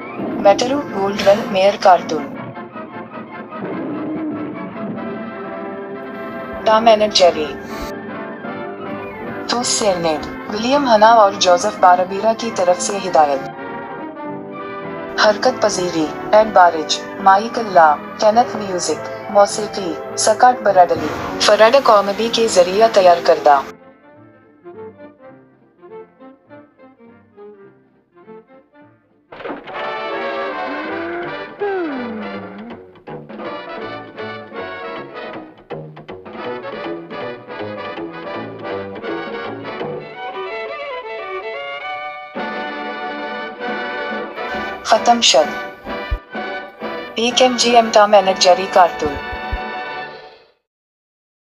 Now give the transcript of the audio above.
मेटरू Goldwyn Mayer cartoon. Tom and Jerry. तो serenade William Hanna और Joseph Barbera की तरफ से हिदायत। हरकत पजीरी Ed Barge, Michael Lah, Kenneth music, मौसीकी सकाट बराडली, फराड कॉमेडी के जरिए तैयार करदा। खत्म शद। PKMGM Tom and Jerry cartoon.